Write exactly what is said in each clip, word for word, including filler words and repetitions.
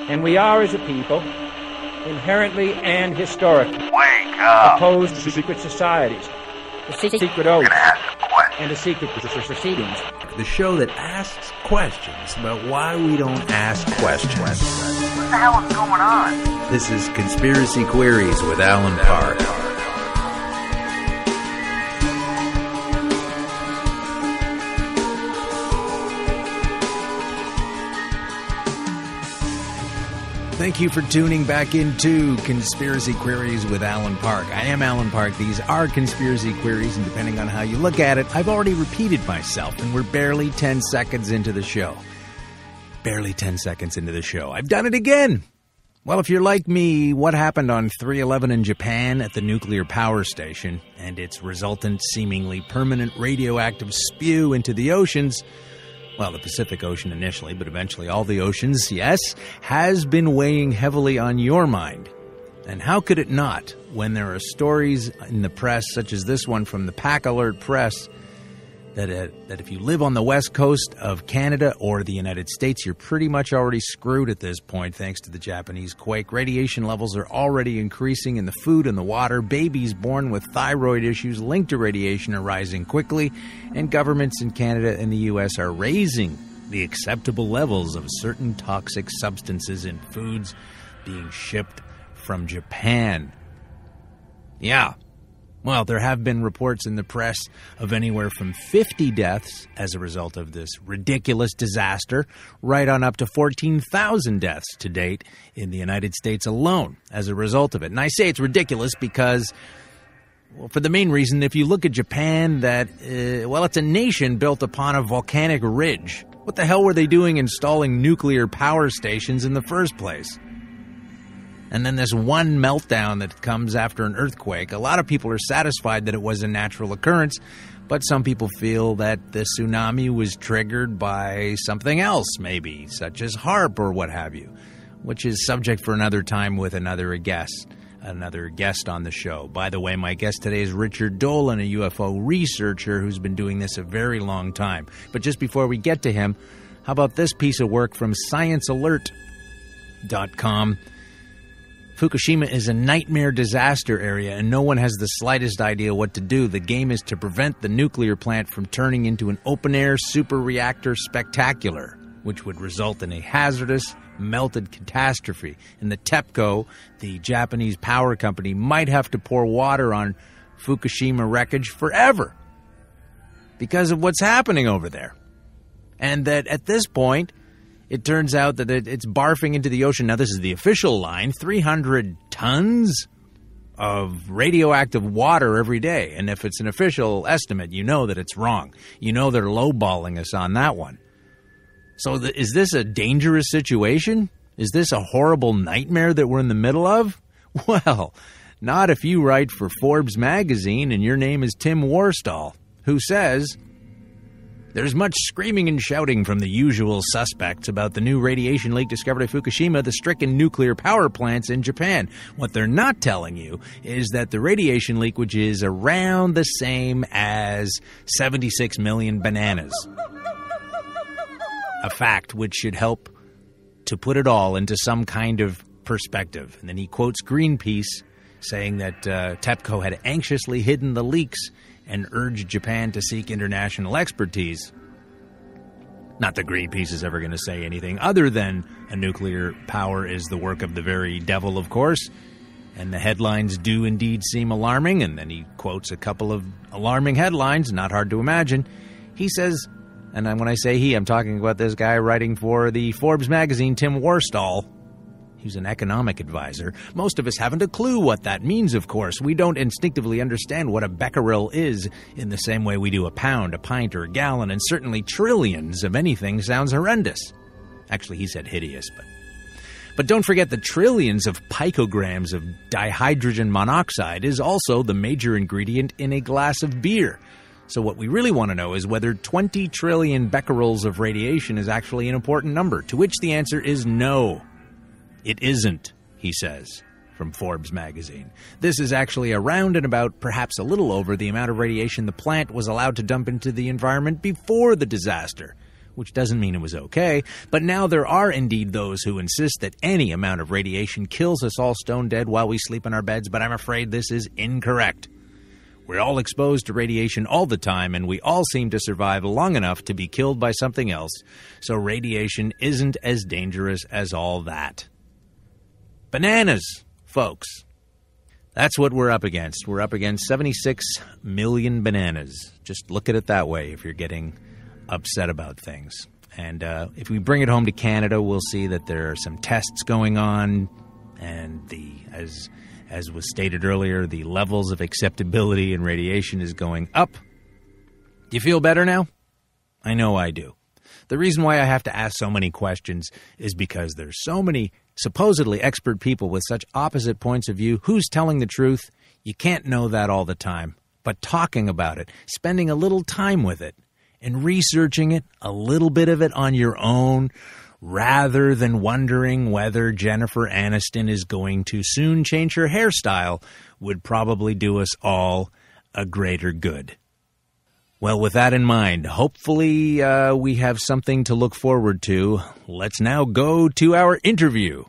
And we are, as a people, inherently and historically Wake up. opposed to secret societies, the secret oaths, and the secret proceedings. The show that asks questions about why we don't ask questions. What the hell is going on? This is Conspiracy Queries with Alan Park. Thank you for tuning back into Conspiracy Queries with Alan Park. I am Alan Park. These are Conspiracy Queries, and depending on how you look at it, I've already repeated myself, and we're barely ten seconds into the show. Barely ten seconds into the show. I've done it again! Well, if you're like me, what happened on three eleven in Japan at the nuclear power station, and its resultant seemingly permanent radioactive spew into the oceans, well, the Pacific Ocean initially, but eventually all the oceans, yes, has been weighing heavily on your mind. And how could it not when there are stories in the press, such as this one from the Pack Alert Press, that, uh, that if you live on the west coast of Canada or the United States, you're pretty much already screwed at this point thanks to the Japanese quake. Radiation levels are already increasing in the food and the water. Babies born with thyroid issues linked to radiation are rising quickly, and governments in Canada and the U S are raising the acceptable levels of certain toxic substances in foods being shipped from Japan. Yeah. Well, there have been reports in the press of anywhere from fifty deaths as a result of this ridiculous disaster, right on up to fourteen thousand deaths to date in the United States alone as a result of it. And I say it's ridiculous because, well, for the main reason, if you look at Japan, that, uh, well, it's a nation built upon a volcanic ridge. What the hell were they doing installing nuclear power stations in the first place? And then this one meltdown that comes after an earthquake. A lot of people are satisfied that it was a natural occurrence, but some people feel that the tsunami was triggered by something else, maybe, such as HAARP or what have you, which is subject for another time with another guest, another guest on the show. By the way, my guest today is Richard Dolan, a U F O researcher who's been doing this a very long time. But just before we get to him, how about this piece of work from science alert dot com? Fukushima is a nightmare disaster area, and no one has the slightest idea what to do. The game is to prevent the nuclear plant from turning into an open-air super reactor spectacular, which would result in a hazardous, melted catastrophe. And the TEPCO, the Japanese power company, might have to pour water on Fukushima wreckage forever because of what's happening over there. And that at this point, it turns out that it's barfing into the ocean. Now, this is the official line, three hundred tons of radioactive water every day. And if it's an official estimate, you know that it's wrong. You know they're lowballing us on that one. So th- is this a dangerous situation? Is this a horrible nightmare that we're in the middle of? Well, not if you write for Forbes magazine and your name is Tim Worstall, who says, there's much screaming and shouting from the usual suspects about the new radiation leak discovered at Fukushima, the stricken nuclear power plants in Japan. What they're not telling you is that the radiation leak, which is around the same as seventy-six million bananas. A fact which should help to put it all into some kind of perspective. And then he quotes Greenpeace saying that uh, TEPCO had anxiously hidden the leaks and urged Japan to seek international expertise. Not that Greenpeace is ever going to say anything other than a nuclear power is the work of the very devil, of course. And the headlines do indeed seem alarming. And then he quotes a couple of alarming headlines, not hard to imagine. He says, and when I say he, I'm talking about this guy writing for the Forbes magazine, Tim Worstall. He's an economic advisor. Most of us haven't a clue what that means, of course. We don't instinctively understand what a becquerel is in the same way we do a pound, a pint, or a gallon, and certainly trillions of anything sounds horrendous. Actually, he said hideous, but... But don't forget the trillions of picograms of dihydrogen monoxide is also the major ingredient in a glass of beer. So what we really want to know is whether twenty trillion becquerels of radiation is actually an important number, to which the answer is no. It isn't, he says, from Forbes magazine. This is actually around and about, perhaps a little over, the amount of radiation the plant was allowed to dump into the environment before the disaster, which doesn't mean it was okay. But now there are indeed those who insist that any amount of radiation kills us all stone dead while we sleep in our beds, but I'm afraid this is incorrect. We're all exposed to radiation all the time, and we all seem to survive long enough to be killed by something else, so radiation isn't as dangerous as all that. Bananas, folks. That's what we're up against. We're up against seventy-six million bananas. Just look at it that way if you're getting upset about things. And uh, if we bring it home to Canada, we'll see that there are some tests going on, and the as as was stated earlier, the levels of acceptability in radiation is going up. Do you feel better now? I know I do. The reason why I have to ask so many questions is because there's so many supposedly expert people with such opposite points of view. Who's telling the truth? You can't know that all the time. But talking about it, spending a little time with it, and researching it, a little bit of it on your own, rather than wondering whether Jennifer Aniston is going to soon change her hairstyle, would probably do us all a greater good. Well, with that in mind, hopefully uh, we have something to look forward to. Let's now go to our interview.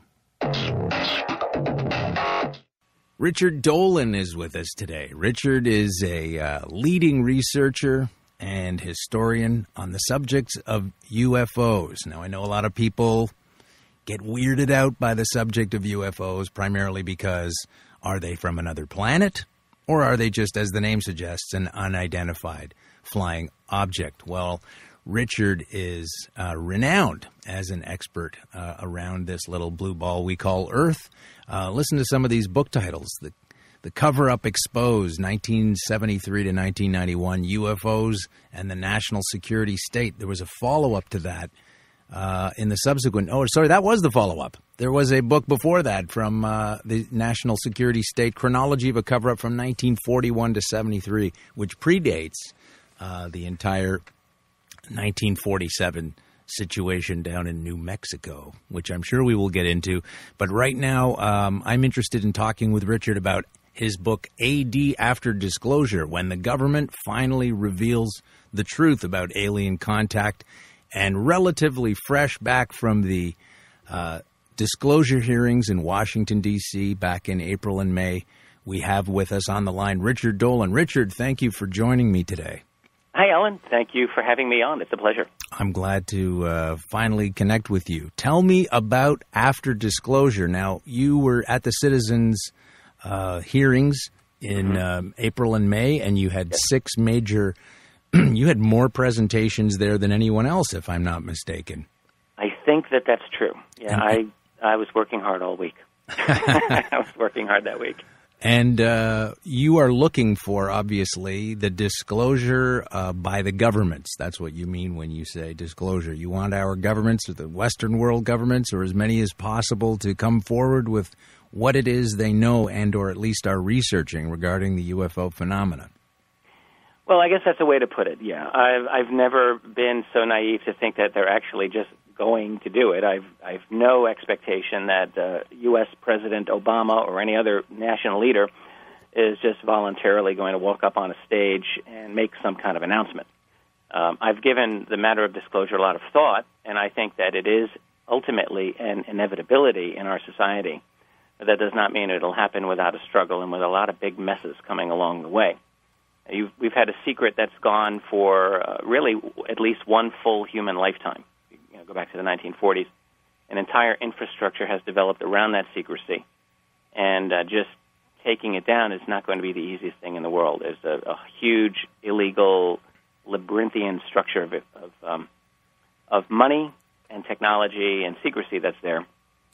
Richard Dolan is with us today. Richard is a uh, leading researcher and historian on the subjects of U F Os. Now, I know a lot of people get weirded out by the subject of U F Os, primarily because are they from another planet, or are they just, as the name suggests, an unidentified flying object? Well, Richard is uh, renowned as an expert uh, around this little blue ball we call Earth. Uh, listen to some of these book titles. The The Cover-Up Exposed, nineteen seventy-three to nineteen ninety-one, U F Os and the National Security State. There was a follow-up to that uh, in the subsequent... Oh, sorry, that was the follow-up. There was a book before that from uh, the National Security State, Chronology of a Cover-Up from nineteen forty-one to seventy-three, which predates uh, the entire nineteen forty-seven situation down in New Mexico, which I'm sure we will get into. But right now, um, I'm interested in talking with Richard about his book, A D After Disclosure, when the government finally reveals the truth about alien contact, and relatively fresh back from the uh, disclosure hearings in Washington, D C back in April and May, we have with us on the line Richard Dolan. Richard, thank you for joining me today. Hi, Ellen. Thank you for having me on. It's a pleasure. I'm glad to uh, finally connect with you. Tell me about After Disclosure. Now, you were at the Citizens uh, hearings in mm-hmm. um, April and May, and you had yes. six major, you had more presentations there than anyone else, if I'm not mistaken. I think that that's true. Yeah, and, I I was working hard all week. I was working hard that week. And uh, you are looking for, obviously, the disclosure uh, by the governments. That's what you mean when you say disclosure. You want our governments, or the Western world governments, or as many as possible, to come forward with what it is they know and or at least are researching regarding the U F O phenomena. Well, I guess that's a way to put it, yeah. I've, I've never been so naive to think that they're actually just going to do it. I've I've no expectation that uh, U S President Obama or any other national leader is just voluntarily going to walk up on a stage and make some kind of announcement. Um, I've given the matter of disclosure a lot of thought, and I think that it is ultimately an inevitability in our society. But that does not mean it'll happen without a struggle and with a lot of big messes coming along the way. You've, we've had a secret that's gone for uh, really at least one full human lifetime. You know, go back to the nineteen forties. An entire infrastructure has developed around that secrecy, and uh, just taking it down is not going to be the easiest thing in the world. There's a, a huge, illegal, labyrinthian structure of, of, um, of money and technology and secrecy that's there.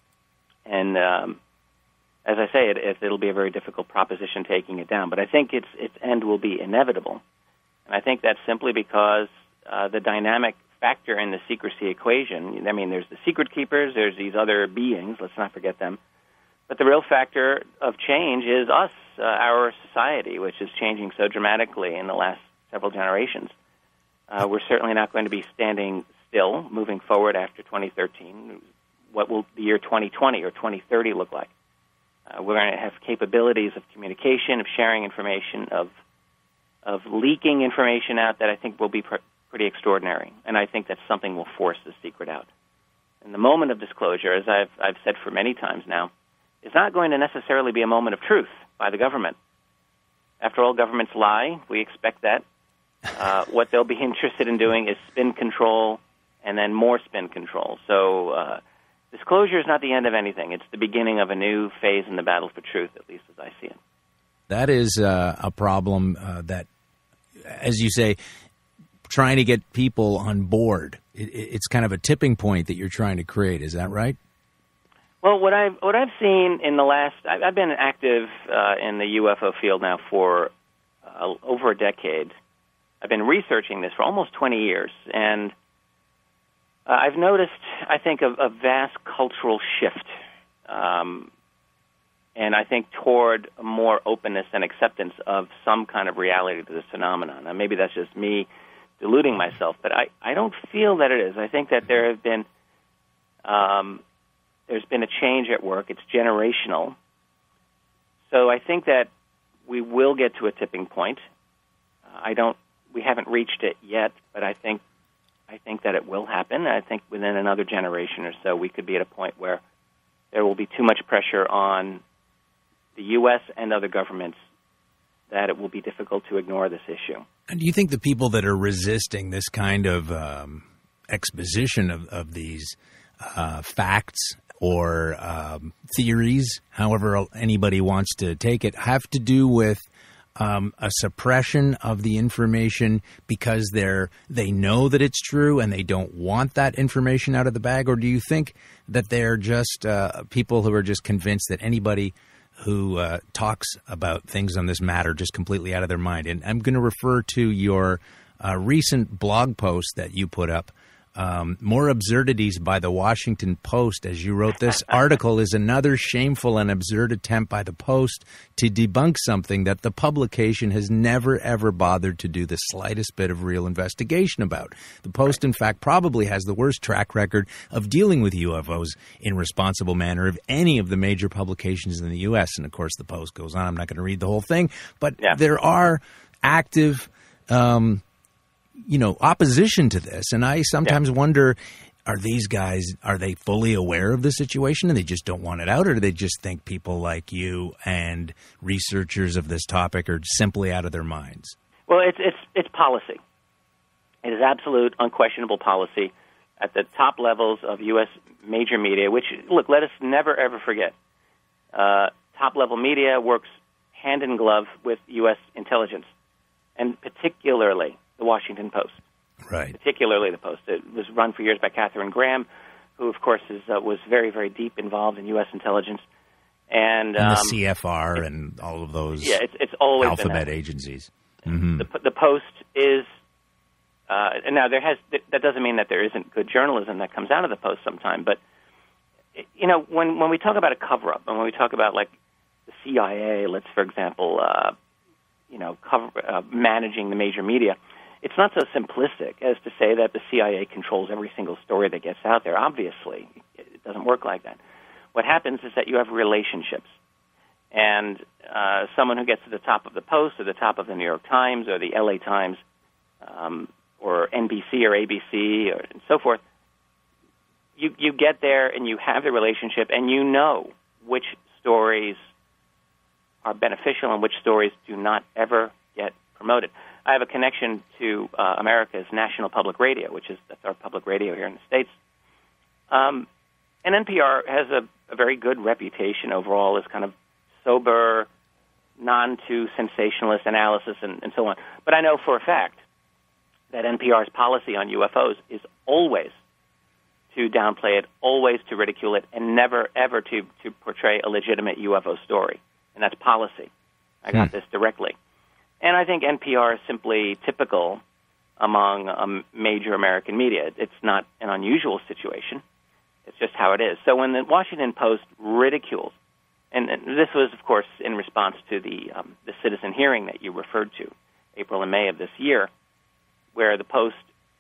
And um, as I say, it, it, it'll be a very difficult proposition taking it down. But I think its its end will be inevitable. And I think that's simply because uh, the dynamic factor in the secrecy equation, I mean, there's the secret keepers, there's these other beings, let's not forget them. But the real factor of change is us, uh, our society, which is changing so dramatically in the last several generations. Uh, we're certainly not going to be standing still moving forward after twenty thirteen. What will the year twenty twenty or twenty thirty look like? Uh, we're going to have capabilities of communication, of sharing information, of of leaking information out that I think will be per- pretty extraordinary, and I think that something will force the secret out. And the moment of disclosure, as I've, I've said for many times now, is not going to necessarily be a moment of truth by the government. After all, governments lie. We expect that. Uh, what they'll be interested in doing is spin control and then more spin control. So uh, disclosure is not the end of anything. It's the beginning of a new phase in the battle for truth, at least as I see it. That is uh, a problem uh, that, as you say, trying to get people on board. It, it's kind of a tipping point that you're trying to create. Is that right? Well, what I've what I've seen in the last, I've been active uh, in the U F O field now for uh, over a decade. I've been researching this for almost twenty years, and uh, I've noticed, I think, a, a vast cultural shift, um, and I think toward more openness and acceptance of some kind of reality to this phenomenon. Now, maybe that's just me deluding myself, but I, I don't feel that it is. I think that there have been um, there's been a change at work. It's generational. So I think that we will get to a tipping point. Uh, I don't. We haven't reached it yet, but I think I think that it will happen. I think within another generation or so, we could be at a point where there will be too much pressure on the U S and other governments that it will be difficult to ignore this issue. And do you think the people that are resisting this kind of um, exposition of, of these uh, facts or um, theories, however anybody wants to take it, have to do with um, a suppression of the information because they're they know that it's true and they don't want that information out of the bag? Or do you think that they're just uh, people who are just convinced that anybody who uh, talks about things on this matter just completely out of their mind? And I'm going to refer to your uh, recent blog post that you put up, um, More Absurdities by the Washington Post. As you wrote, this article is another shameful and absurd attempt by the Post to debunk something that the publication has never, ever bothered to do the slightest bit of real investigation about. The Post, in fact, probably has the worst track record of dealing with U F Os in a responsible manner of any of the major publications in the U S. And, of course, the Post goes on. I'm not going to read the whole thing. But yeah. There are active um you know, opposition to this. And I sometimes yeah. wonder, are these guys, are they fully aware of the situation and they just don't want it out? Or do they just think people like you and researchers of this topic are simply out of their minds? Well, it's it's it's policy. It is absolute, unquestionable policy at the top levels of U S major media, which, look, let us never, ever forget. Uh, top-level media works hand in glove with U S intelligence, and particularly the Washington Post, right? Particularly the Post. It was run for years by Katharine Graham, who, of course, is, uh, was very, very deep involved in U S intelligence, and, and the um, C F R it, and all of those. Yeah, it's, it's always alphabet been agencies. Mm-hmm. The, the Post is uh, now there has that doesn't mean that there isn't good journalism that comes out of the Post sometime, but you know when when we talk about a cover-up and when we talk about like the C I A, let's for example, uh, you know, cover, uh, managing the major media. It's not so simplistic as to say that the C I A controls every single story that gets out there. Obviously, it doesn't work like that. What happens is that you have relationships. And uh, someone who gets to the top of the Post or the top of the New York Times or the L A Times um, or N B C or A B C or, and so forth, you, you get there and you have the relationship and you know which stories are beneficial and which stories do not ever get promoted. I have a connection to uh, America's National Public Radio, which is that's our public radio here in the States. Um, and N P R has a, a very good reputation overall as kind of sober, non-too sensationalist analysis and, and so on. But I know for a fact that N P R's policy on U F Os is always to downplay it, always to ridicule it, and never, ever to, to portray a legitimate U F O story. And that's policy. I got hmm. this directly. And I think N P R is simply typical among um, major American media. It's not an unusual situation. It's just how it is. So when the Washington Post ridicules, and, and this was, of course, in response to the um, the citizen hearing that you referred to, April and May of this year, where the Post,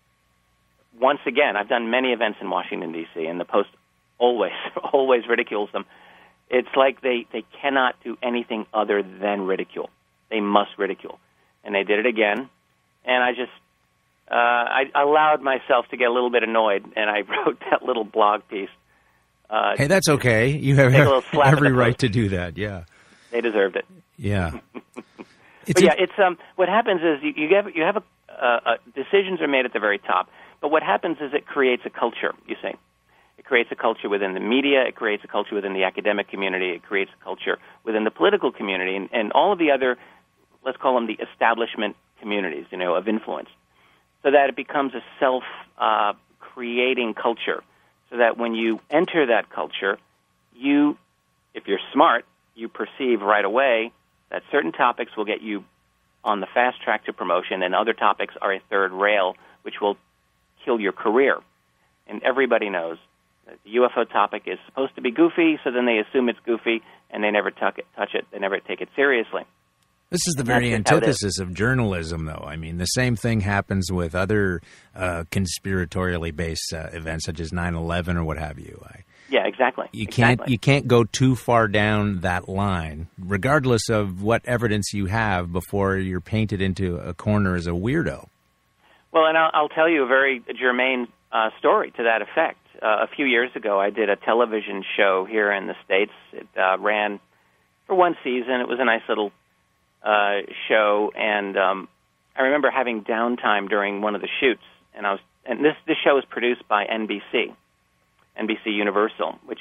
once again, I've done many events in Washington, D C, and the Post always, always ridicules them. It's like they, they cannot do anything other than ridicule. They must ridicule. And they did it again. And I just, I allowed myself to get a little bit annoyed, and I wrote that little blog piece. Uh, hey, that's okay. You have every right to do that. Yeah, they deserved it. Yeah. It's but yeah, it's um. What happens is you, you have you have a, uh, uh, decisions are made at the very top, but what happens is it creates a culture. You see, it creates a culture within the media. It creates a culture within the academic community. It creates a culture within the political community, and, and all of the other, let's call them the establishment communities, you know, of influence, so that it becomes a self uh, creating culture. So that when you enter that culture, you, if you're smart, you perceive right away that certain topics will get you on the fast track to promotion, and other topics are a third rail, which will kill your career. And everybody knows that the U F O topic is supposed to be goofy, so then they assume it's goofy, and they never tuck it, touch it, they never take it seriously. This is the very antithesis of journalism, though. I mean, the same thing happens with other uh, conspiratorially based uh, events, such as nine eleven or what have you. I, yeah, exactly. You can't exactly. you can't go too far down that line, regardless of what evidence you have, before you're painted into a corner as a weirdo. Well, and I'll, I'll tell you a very germane uh, story to that effect. Uh, a few years ago, I did a television show here in the States. It uh, ran for one season. It was a nice little Uh, show, and um, I remember having downtime during one of the shoots, and I was, and this this show was produced by N B C, N B C Universal, which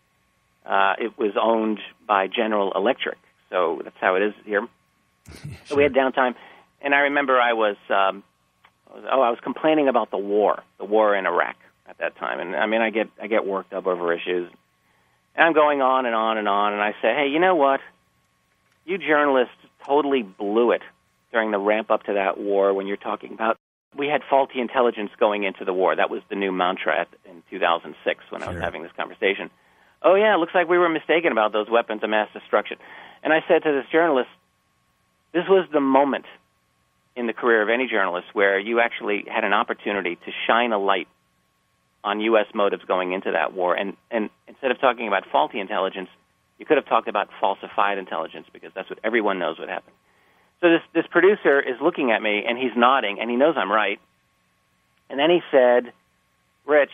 uh, it was owned by General Electric, so that's how it is here. Sure. So we had downtime, and I remember I was, um, I was, oh, I was complaining about the war, the war in Iraq at that time, and I mean, I get I get worked up over issues, and I'm going on and on and on, and I say, hey, you know what? You journalists totally blew it during the ramp up to that war when you're talking about we had faulty intelligence going into the war. That was the new mantra at, in two thousand six when sure. I was having this conversation. Oh, yeah, it looks like we were mistaken about those weapons of mass destruction. And I said to this journalist, this was the moment in the career of any journalist where you actually had an opportunity to shine a light on U S motives going into that war. And, and instead of talking about faulty intelligence, you could have talked about falsified intelligence, because that's what everyone knows what happened. So this, this producer is looking at me, and he's nodding, and he knows I'm right. And then he said, Rich,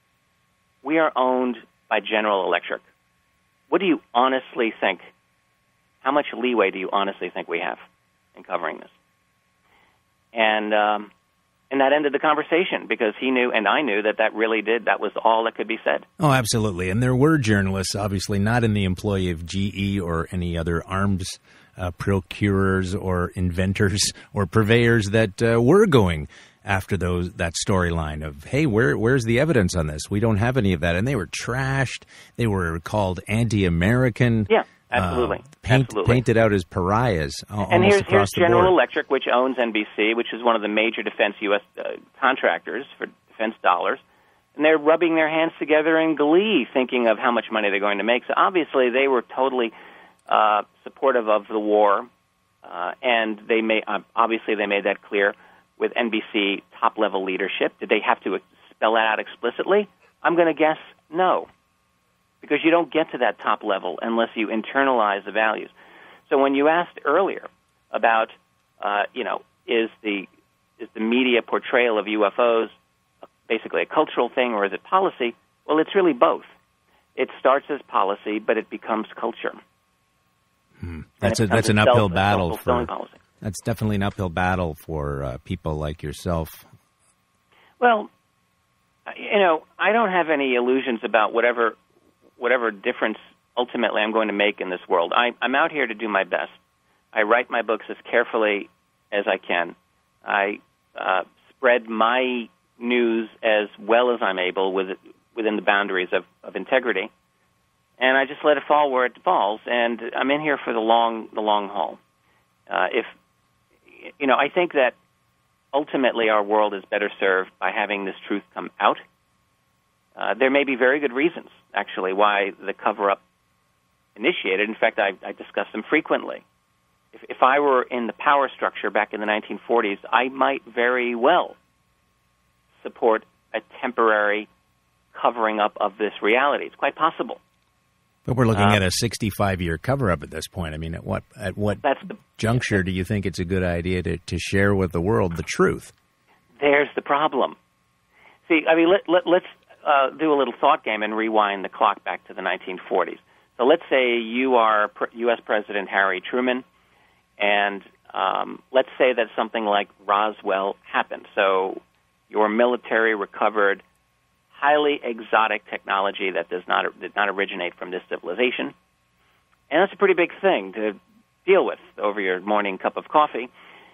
we are owned by General Electric. What do you honestly think? How much leeway do you honestly think we have in covering this? And um, and that ended the conversation, because he knew and I knew that that really did. That was all that could be said. Oh, absolutely. And there were journalists, obviously not in the employ of G E or any other arms uh, procurers or inventors or purveyors that uh, were going after those that storyline of, hey, where where's the evidence on this? We don't have any of that. And they were trashed. They were called anti-American. Yeah. Absolutely. Uh, paint, Absolutely. Painted out as pariahs uh, and here's, across here's the General board. Electric, which owns N B C, which is one of the major defense U S uh, contractors for defense dollars. And they're rubbing their hands together in glee, thinking of how much money they're going to make. So obviously they were totally uh, supportive of the war, uh, and they may, uh, obviously they made that clear with N B C top-level leadership. Did they have to spell that out explicitly? I'm going to guess no. Because you don't get to that top level unless you internalize the values. So when you asked earlier about, uh, you know, is the is the media portrayal of U F Os basically a cultural thing or is it policy? Well, it's really both. It starts as policy, but it becomes culture. Hmm. That's a, that's an uphill battle for. Policy. That's definitely an uphill battle for uh, people like yourself. Well, you know, I don't have any illusions about whatever. whatever difference ultimately I'm going to make in this world. I, I'm out here to do my best. I write my books as carefully as I can. I uh, spread my news as well as I'm able with, within the boundaries of, of integrity, and I just let it fall where it falls. And I'm in here for the long the long haul. Uh, if you know, I think that ultimately our world is better served by having this truth come out. Uh, there may be very good reasons, actually, why the cover-up initiated. In fact, I, I discuss them frequently. If, if I were in the power structure back in the nineteen forties, I might very well support a temporary covering up of this reality. It's quite possible. But we're looking uh, at a sixty-five year cover-up at this point. I mean, at what at what that's the, juncture do you think it's a good idea to, to share with the world the truth? there's the problem. See, I mean, let, let, let's uh, do a little thought game and rewind the clock back to the nineteen forties. So let's say you are U S President Harry Truman, and um, let's say that something like Roswell happened. So your military recovered highly exotic technology that does not did not originate from this civilization. And that's a pretty big thing to deal with over your morning cup of coffee.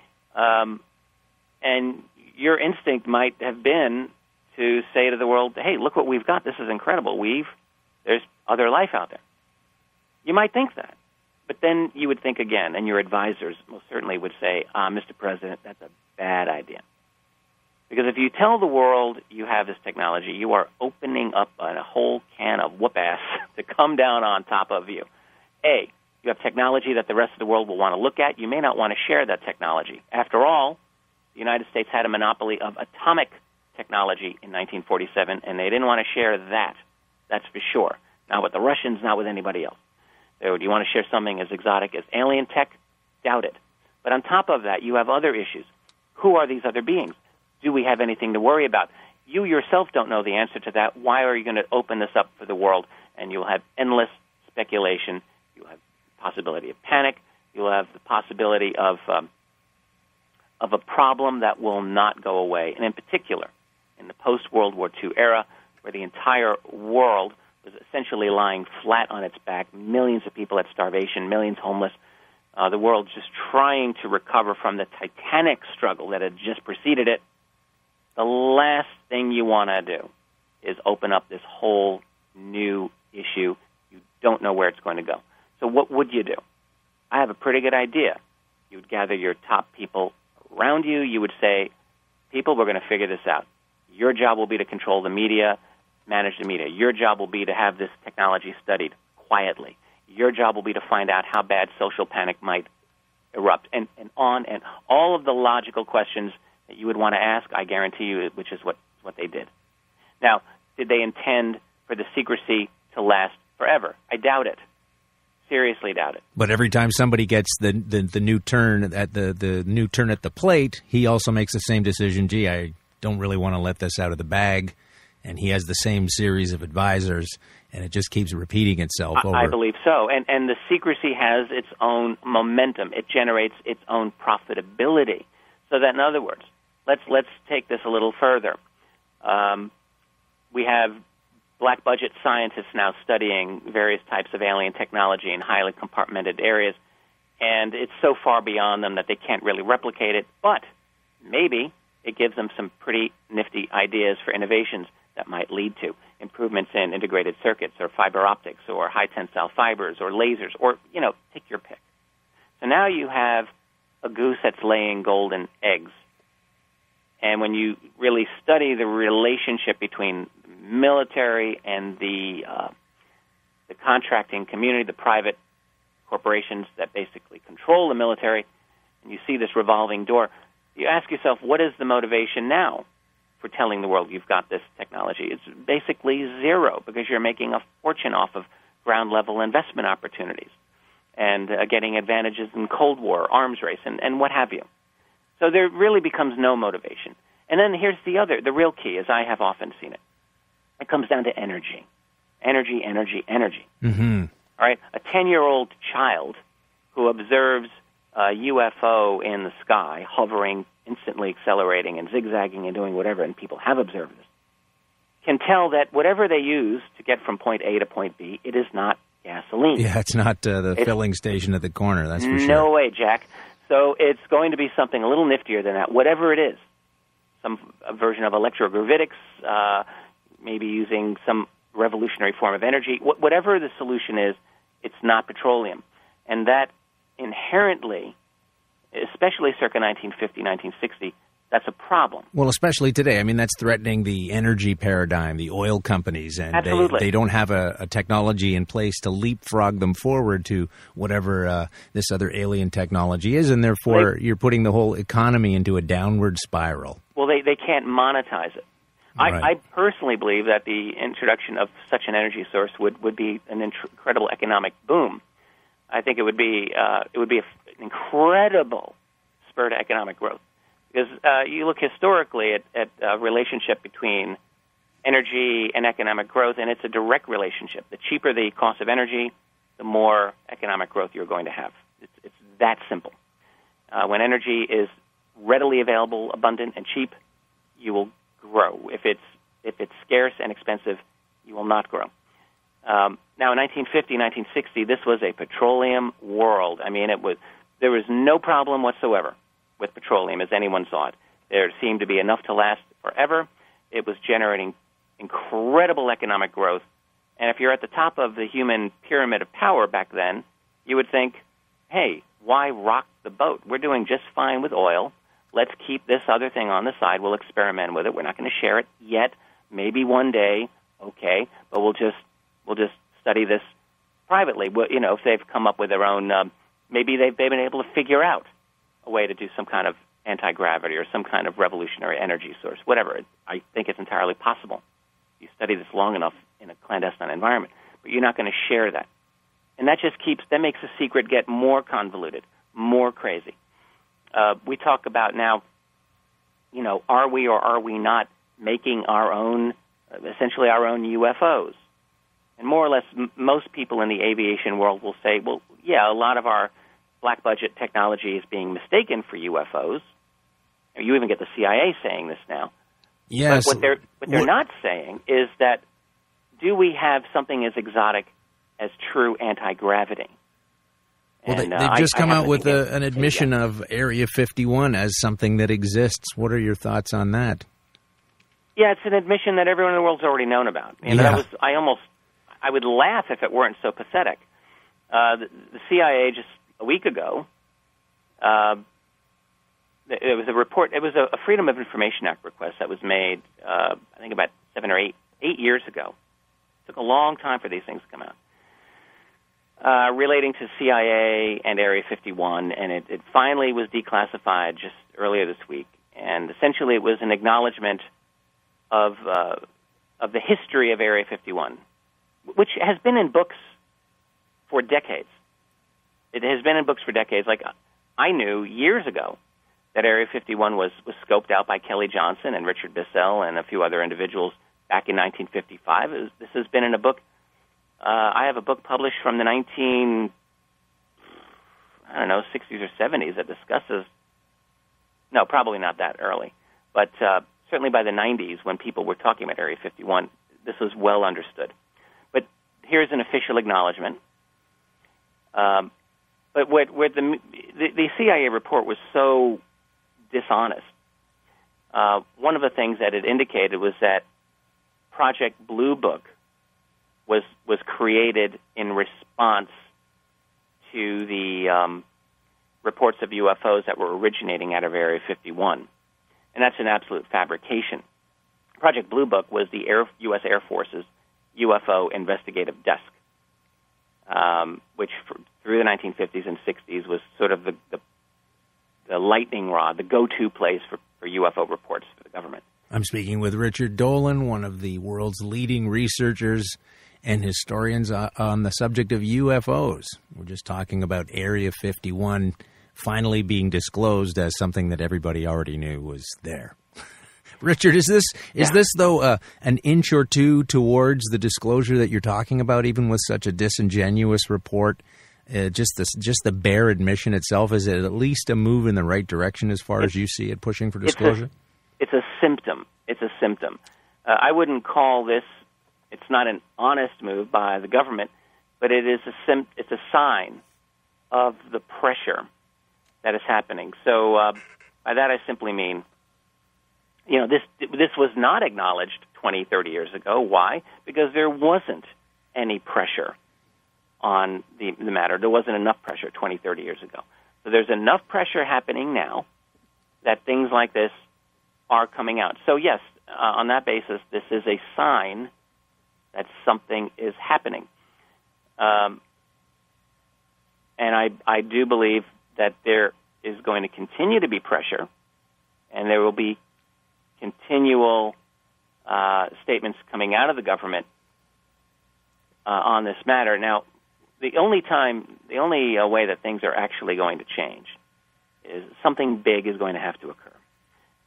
Um, and your instinct might have been to say to the world, hey, look what we've got. This is incredible. We've There's other life out there. You might think that. But then you would think again, and your advisors most certainly would say, ah, Mister President, that's a bad idea. Because if you tell the world you have this technology, you are opening up a whole can of whoop-ass to come down on top of you. A, you have technology that the rest of the world will want to look at. You may not want to share that technology. After all, the United States had a monopoly of atomic technology in nineteen forty-seven, and they didn't want to share that. That's for sure. Not with the Russians, not with anybody else. So do you want to share something as exotic as alien tech? Doubt it. But on top of that, you have other issues. Who are these other beings? Do we have anything to worry about? You yourself don't know the answer to that. Why are you going to open this up for the world? And you'll have endless speculation. You'll have the possibility of panic. You'll have the possibility of um, of a problem that will not go away. And in particular, in the post-World War Two era, where the entire world was essentially lying flat on its back, millions of people at starvation, millions homeless, uh, the world just trying to recover from the titanic struggle that had just preceded it. The last thing you want to do is open up this whole new issue. You don't know where it's going to go. So what would you do? I have a pretty good idea. You would gather your top people around you. You would say, people, we're going to figure this out. Your job will be to control the media, manage the media. Your job will be to have this technology studied quietly. Your job will be to find out how bad social panic might erupt, and, and on and all of the logical questions that you would want to ask, I guarantee you, which is what, what they did. Now, did they intend for the secrecy to last forever? I doubt it. Seriously doubt it. But every time somebody gets the, the, the new turn at the, the new turn at the plate, he also makes the same decision. Gee, I don't really want to let this out of the bag. And he has the same series of advisors, and it just keeps repeating itself over. I believe so. And and the secrecy has its own momentum. It generates its own profitability. So that, in other words, let's let's take this a little further. Um, we have black budget scientists now studying various types of alien technology in highly compartmented areas, and it's so far beyond them that they can't really replicate it. But maybe it gives them some pretty nifty ideas for innovations that might lead to improvements in integrated circuits or fiber optics or high-tensile fibers or lasers or, you know, take your pick. So now you have a goose that's laying golden eggs. And when you really study the relationship between the military and the uh, the contracting community, the private corporations that basically control the military, and you see this revolving door, you ask yourself, what is the motivation now for telling the world you've got this technology? It's basically zero, because you're making a fortune off of ground-level investment opportunities and uh, getting advantages in Cold War, arms race, and, and what have you. So there really becomes no motivation. And then here's the other, the real key, as I have often seen it. It comes down to energy. Energy, energy, energy. Mm-hmm. All right? A ten-year-old child who observes a U F O in the sky, hovering, instantly accelerating and zigzagging and doing whatever, and people have observed this, can tell that whatever they use to get from point A to point B, it is not gasoline. Yeah, it's not uh, the it's, filling station at the corner, that's for no sure. No way, Jack. So it's going to be something a little niftier than that, whatever it is. Some a version of electrogravitics, uh, maybe using some revolutionary form of energy. Wh- whatever the solution is, it's not petroleum. And that inherently, especially circa nineteen fifty, nineteen sixty, that's a problem. Well, especially today. I mean, that's threatening the energy paradigm, the oil companies, and Absolutely. They, they don't have a, a technology in place to leapfrog them forward to whatever uh, this other alien technology is, and therefore they, you're putting the whole economy into a downward spiral. Well, they, they can't monetize it. I, Right. I personally believe that the introduction of such an energy source would, would be an incredible economic boom. I think it would be uh, it would be an incredible spur to economic growth. Because uh, you look historically at, at a relationship between energy and economic growth, and it's a direct relationship. The cheaper the cost of energy, the more economic growth you're going to have. It's, it's that simple. Uh, when energy is readily available, abundant, and cheap, you will grow. If it's if it's scarce and expensive, you will not grow. Um, now, in nineteen fifty, nineteen sixty, this was a petroleum world. I mean, it was there was no problem whatsoever with petroleum, as anyone saw it. There seemed to be enough to last forever. It was generating incredible economic growth. And if you're at the top of the human pyramid of power back then, you would think, hey, why rock the boat? We're doing just fine with oil. Let's keep this other thing on the side. We'll experiment with it. We're not going to share it yet. Maybe one day, okay, but we'll just we'll just study this privately. Well, you know, if they've come up with their own, um, maybe they've, they've been able to figure out a way to do some kind of anti-gravity or some kind of revolutionary energy source, whatever. I think it's entirely possible. You study this long enough in a clandestine environment, but you're not going to share that. And that just keeps, that makes the secret get more convoluted, more crazy. Uh, we talk about now, you know, are we or are we not making our own, essentially our own U F Os? And more or less, m- most people in the aviation world will say, well, yeah, a lot of our black budget technology is being mistaken for U F Os. You even get the C I A saying this now. Yes. But what they're, what they're what? not saying is that do we have something as exotic as true anti-gravity? Well, and, they, uh, they've just I, come I out with a, an admission yeah. of Area fifty-one as something that exists. What are your thoughts on that? Yeah, it's an admission that everyone in the world's already known about. You know, yeah. that was, I almost, I would laugh if it weren't so pathetic. Uh, the, the C I A just a week ago, uh, it was a report, it was a, a Freedom of Information Act request that was made, uh, I think about seven or eight, eight years ago. It took a long time for these things to come out. Uh, relating to C I A and Area fifty-one, and it, it finally was declassified just earlier this week. And essentially it was an acknowledgement of uh, of the history of Area fifty-one, which has been in books for decades. It has been in books for decades. Like, I knew years ago that Area fifty-one was, was scoped out by Kelly Johnson and Richard Bissell and a few other individuals back in nineteen fifty-five. It was, this has been in a book. Uh, I have a book published from the nineteen, I don't know, sixties or seventies that discusses, no, probably not that early, but uh, certainly by the nineties when people were talking about Area fifty-one, this was well understood. But here's an official acknowledgement. Um, but what, what the, the, the C I A report was so dishonest. Uh, one of the things that it indicated was that Project Blue Book was was created in response to the um, reports of U F Os that were originating out of Area fifty-one. And that's an absolute fabrication. Project Blue Book was the Air, U S Air Force's U F O investigative desk, um, which for, through the nineteen fifties and sixties was sort of the, the, the lightning rod, the go-to place for, for U F O reports for the government. I'm speaking with Richard Dolan, one of the world's leading researchers and historians on the subject of U F Os. We're just talking about Area fifty-one finally being disclosed as something that everybody already knew was there. Richard, is this is yeah. this though uh, an inch or two towards the disclosure that you're talking about, even with such a disingenuous report? Uh, just this, just the bare admission itself, is it at least a move in the right direction as far it's, as you see it pushing for disclosure? It's a, it's a symptom. It's a symptom. Uh, I wouldn't call this. It's not an honest move by the government, but it is a sim- it's a sign of the pressure that is happening. So uh, by that I simply mean, you know, this this was not acknowledged twenty, thirty years ago. Why? Because there wasn't any pressure on the, the matter. There wasn't enough pressure twenty, thirty years ago. So there's enough pressure happening now that things like this are coming out. So yes, uh, on that basis, this is a sign that something is happening. Um, and I, I do believe that there is going to continue to be pressure, and there will be continual uh, statements coming out of the government uh, on this matter. Now, the only time, the only uh, way that things are actually going to change is something big is going to have to occur.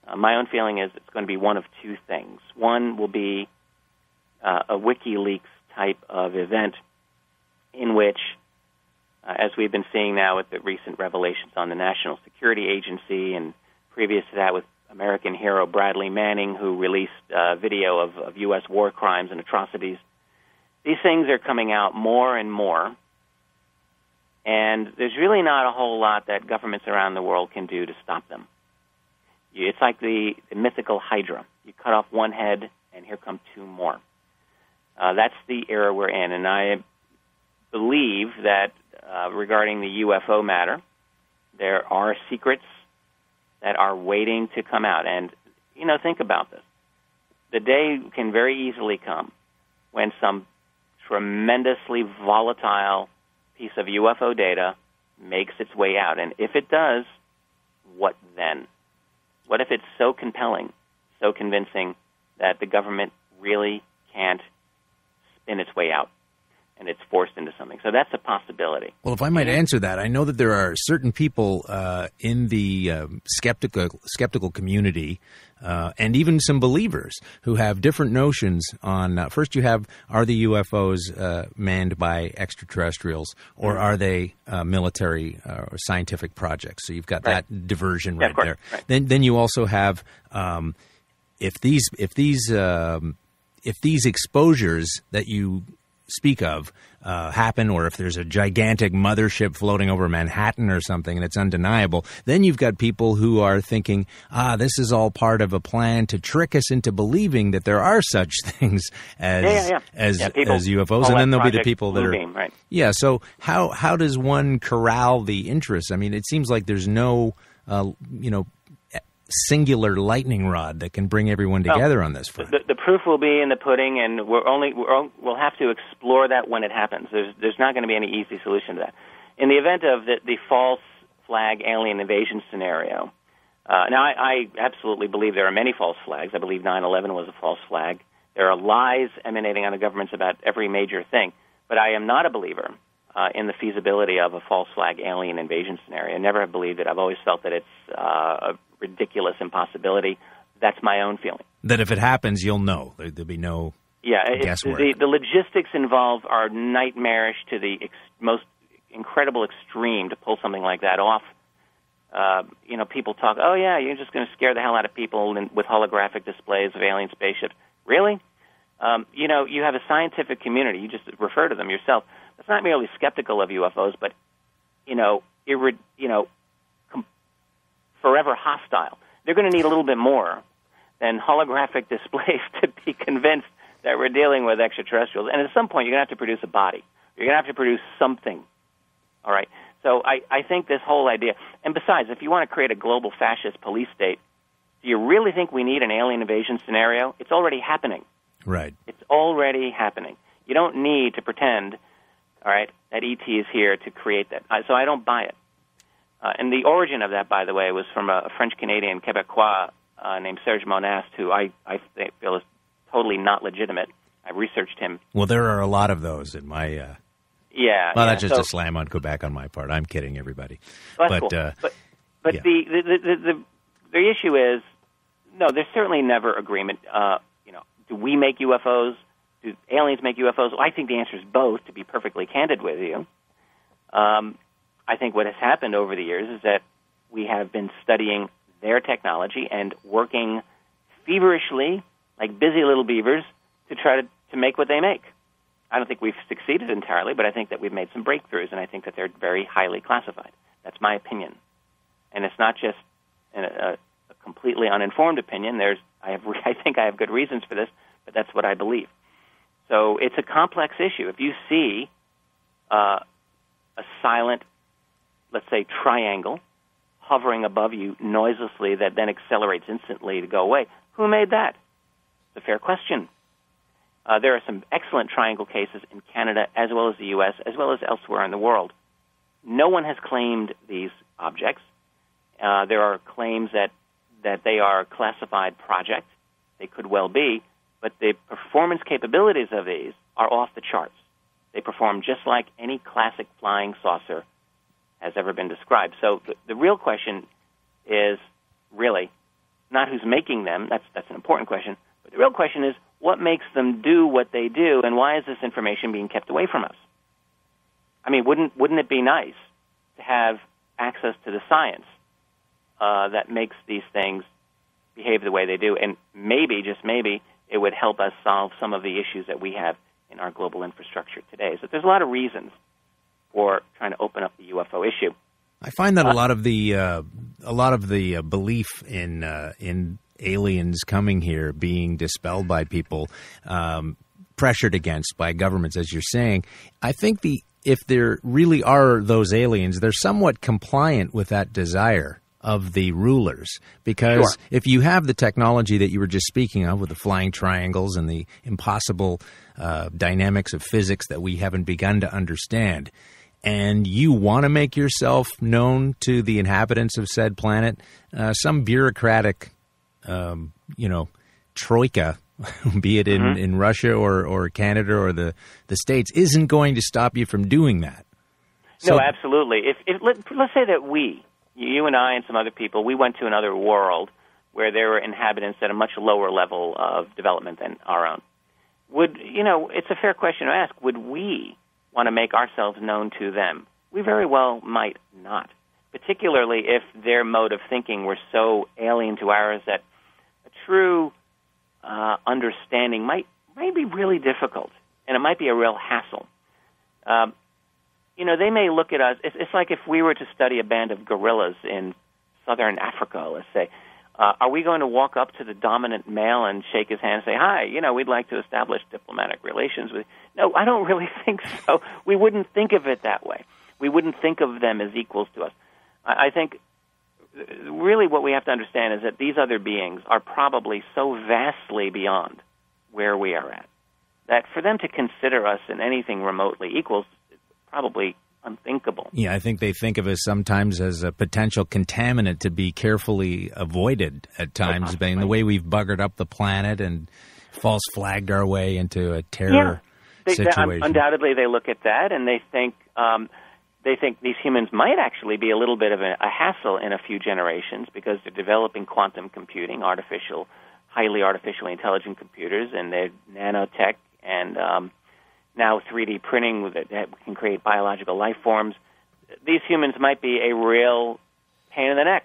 Uh, my own feeling is it's going to be one of two things. One will be uh, a WikiLeaks type of event in which, uh, as we've been seeing now with the recent revelations on the National Security Agency, and previous to that with American hero Bradley Manning, who released uh, video of, of U S war crimes and atrocities, these things are coming out more and more, and there's really not a whole lot that governments around the world can do to stop them. It's like the, the mythical Hydra. You cut off one head, and here come two more. Uh, that's the era we're in, and I believe that uh, regarding the U F O matter, there are secrets that are waiting to come out. And, you know, think about this. The day can very easily come when some tremendously volatile piece of U F O data makes its way out. And if it does, what then? What if it's so compelling, so convincing, that the government really can't spin its way out and it's forced into something? So that's a possibility. Well, if I might answer that, I know that there are certain people uh, in the uh, skeptical skeptical community uh, and even some believers who have different notions on, uh, first you have, are the U F Os uh, manned by extraterrestrials, or are they uh, military uh, or scientific projects? So you've got right. that diversion yeah, right there. Right. Then then you also have, um, if these if these um, if these exposures that you speak of uh, happen, or if there's a gigantic mothership floating over Manhattan or something and it's undeniable, then you've got people who are thinking, ah, this is all part of a plan to trick us into believing that there are such things as yeah, yeah, yeah. as yeah, people, as U F Os, and then there'll be the people that are beam, right. yeah. So how how does one corral the interest? I mean, it seems like there's no uh, you know. singular lightning rod that can bring everyone together well, on this front. The, the proof will be in the pudding, and we're only we're, we'll have to explore that when it happens. There's there's not going to be any easy solution to that. In the event of the, the false flag alien invasion scenario, uh, now I, I absolutely believe there are many false flags. I believe nine eleven was a false flag. There are lies emanating on the governments about every major thing, but I am not a believer uh, in the feasibility of a false flag alien invasion scenario. I never have believed it. I've always felt that it's uh, a ridiculous impossibility. That's my own feeling. That if it happens, you'll know. There, there'll be no yeah, guesswork. The, the logistics involved are nightmarish to the ex- most incredible extreme to pull something like that off. Uh, you know, people talk, oh, yeah, you're just going to scare the hell out of people in, with holographic displays of alien spaceships. Really? Um, you know, you have a scientific community. You just refer to them yourself. That's not merely skeptical of U F Os, but, you know, irre- you know, forever hostile. They're going to need a little bit more than holographic displays to be convinced that we're dealing with extraterrestrials. And at some point, you're going to have to produce a body. You're going to have to produce something. All right? So I, I think this whole idea, and besides, if you want to create a global fascist police state, do you really think we need an alien invasion scenario? It's already happening. Right. It's already happening. You don't need to pretend, all right, that E T is here to create that. So I don't buy it. Uh, and the origin of that, by the way, was from a French-Canadian Quebecois uh, named Serge Monast, who I, I feel is totally not legitimate. I researched him. Well, there are a lot of those in my... Uh... Yeah. Well, yeah. that's just so, a slam on Quebec on my part. I'm kidding, everybody. Well, but, that's cool. uh, but but yeah. the, the, the, the, the issue is, no, there's certainly never agreement. Uh, you know, do we make U F Os? Do aliens make U F Os? Well, I think the answer is both, to be perfectly candid with you. Um, I think what has happened over the years is that we have been studying their technology and working feverishly, like busy little beavers, to try to, to make what they make. I don't think we've succeeded entirely, but I think that we've made some breakthroughs, and I think that they're very highly classified. That's my opinion. And it's not just a, a, a completely uninformed opinion. There's, I, have, I think I have good reasons for this, but that's what I believe. So it's a complex issue. If you see uh, a silent, let's say, triangle hovering above you noiselessly that then accelerates instantly to go away, who made that? It's a fair question. Uh, there are some excellent triangle cases in Canada as well as the U S, as well as elsewhere in the world. No one has claimed these objects. Uh, there are claims that, that they are a classified project. They could well be, but the performance capabilities of these are off the charts. They perform just like any classic flying saucer has ever been described. So the, the real question is, really, not who's making them. That's that's an important question. But the real question is, what makes them do what they do, and why is this information being kept away from us? I mean, wouldn't wouldn't it be nice to have access to the science uh, that makes these things behave the way they do? And maybe, just maybe, it would help us solve some of the issues that we have in our global infrastructure today. So there's a lot of reasons for trying to open up the U F O issue. I find that a lot of the uh, a lot of the uh, belief in uh, in aliens coming here being dispelled by people, um, pressured against by governments, as you're saying. I think the if there really are those aliens, they're somewhat compliant with that desire of the rulers, because Sure. if you have the technology that you were just speaking of with the flying triangles and the impossible uh, dynamics of physics that we haven't begun to understand, and you want to make yourself known to the inhabitants of said planet, uh, some bureaucratic, um, you know, troika, be it in, Mm-hmm. in Russia or, or Canada or the, the States, isn't going to stop you from doing that. So, no, absolutely. If, if let, let's say that we, you and I and some other people, we went to another world where there were inhabitants at a much lower level of development than our own. Would, you know, it's a fair question to ask, would we want to make ourselves known to them? We very well might not, particularly if their mode of thinking were so alien to ours that a true uh, understanding might, might be really difficult, and it might be a real hassle. Um, You know, they may look at us, it's, it's like if we were to study a band of gorillas in southern Africa, let's say. Uh, are we going to walk up to the dominant male and shake his hand and say, hi, you know, we'd like to establish diplomatic relations with you? No, I don't really think so. We wouldn't think of it that way. We wouldn't think of them as equals to us. I, I think really what we have to understand is that these other beings are probably so vastly beyond where we are at, that for them to consider us in anything remotely equals probably unthinkable. Yeah, I think they think of us sometimes as a potential contaminant to be carefully avoided at times, Oh, in the way we've buggered up the planet and false flagged our way into a Yeah. terror They, they, situation. undoubtedly, they look at that and they think um, they think these humans might actually be a little bit of a, a hassle in a few generations because they're developing quantum computing, artificial, highly artificially intelligent computers, and they're nanotech and um, now three D printing that can create biological life forms. These humans might be a real pain in the neck,